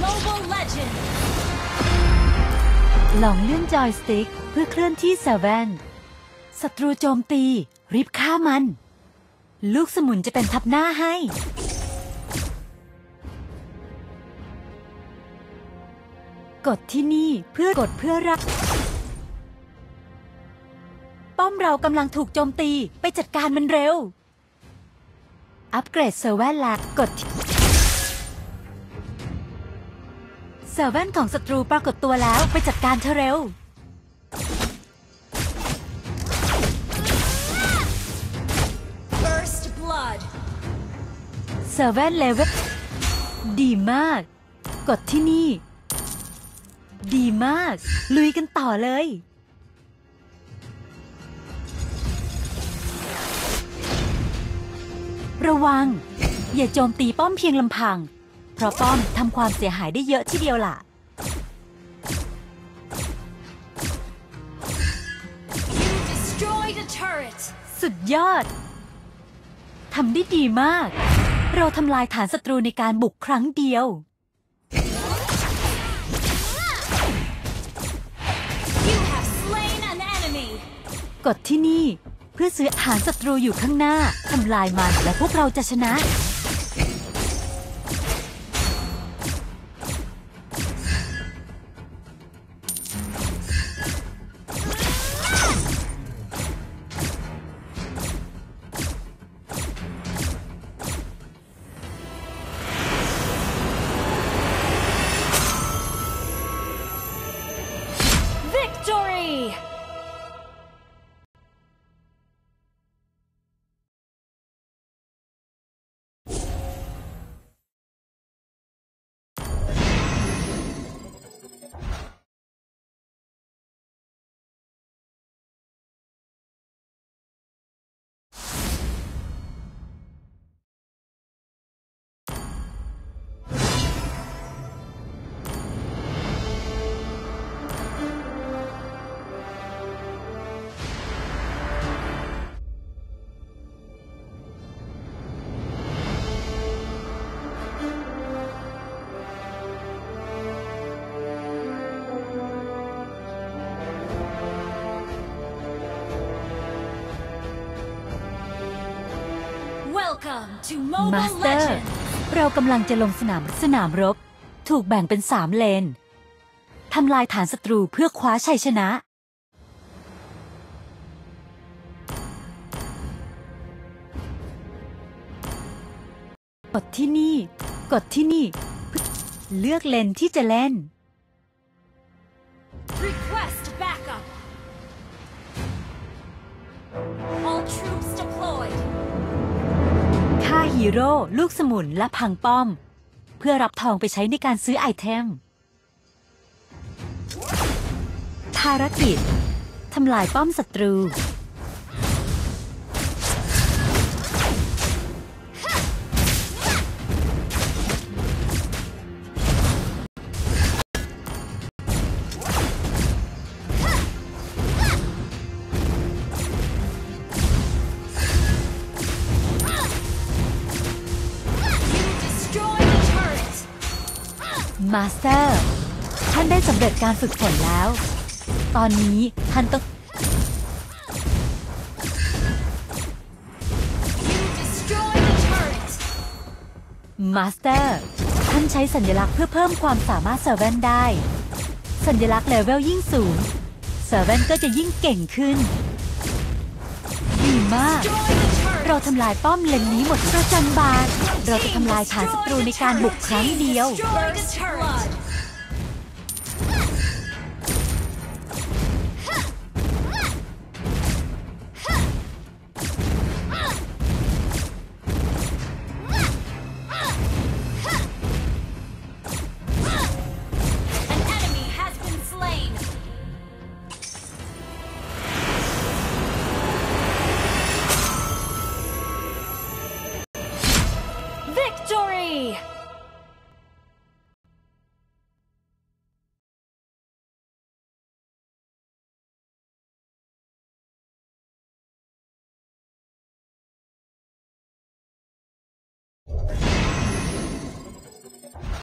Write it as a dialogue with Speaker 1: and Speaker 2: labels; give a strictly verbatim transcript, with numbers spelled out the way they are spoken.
Speaker 1: Mobile Legend
Speaker 2: ลองเลื่อนจอยสติ๊กเพื่อเคลื่อนที่เซเว่นศัตรูโจมตีรีบฆ่ามันลูกสมุนจะเป็นทับหน้าให้กดที่นี่เพื่อกดเพื่อรับป้อมเรากำลังถูกโจมตีไปจัดการมันเร็วอัปเกรดเซอร์แวนแล้วกดเซอร์แวนของศัตรูปรากฏตัวแล้วไปจัดการเธอเร็วเซอร์แวนเลเวลดีมากกดที่นี่ดีมากลุยกันต่อเลยระวังอย่าโจมตีป้อมเพียงลำพังเพราะป้อมทำความเสียหายได้เยอะทีเดียวล่ะสุดยอดทำได้ดีมากเราทำลายฐานศัตรูในการบุกครั้งเดียวกดที่นี่เพื่อซื้อฐานศัตรูอยู่ข้างหน้าทำลายมันและพวกเราจะชนะมาสเตอร์เรากำลังจะลงสนามสนามรบถูกแบ่งเป็นสามเลนทำลายฐานศัตรูเพื่อคว้าชัยชนะกดที่นี่กดที่นี่เลือกเลนที่จะเล่น
Speaker 1: Request backup. All troops deployed.
Speaker 2: ฆ่าฮีโร่ลูกสมุนและพังป้อมเพื่อรับทองไปใช้ในการซื้อไอเทมภารกิจทำลายป้อมศัตรูมาสเตอร์ท่านได้สำเร็จการฝึกฝนแล้วตอนนี้ท่านต้องมาสเตอร์ท่านใช้สัญลักษณ์เพื่อเพิ่มความสามารถเซอร์เวนได้สัญลักษณ์เลเวลยิ่งสูงเซอร์เวนก็จะยิ่งเก่งขึ้นดีมากเราทำลายป้อมเลนนี้หมดประจันบานเราจะทำลายฐานศัตรูในการบุกครั้งเดียว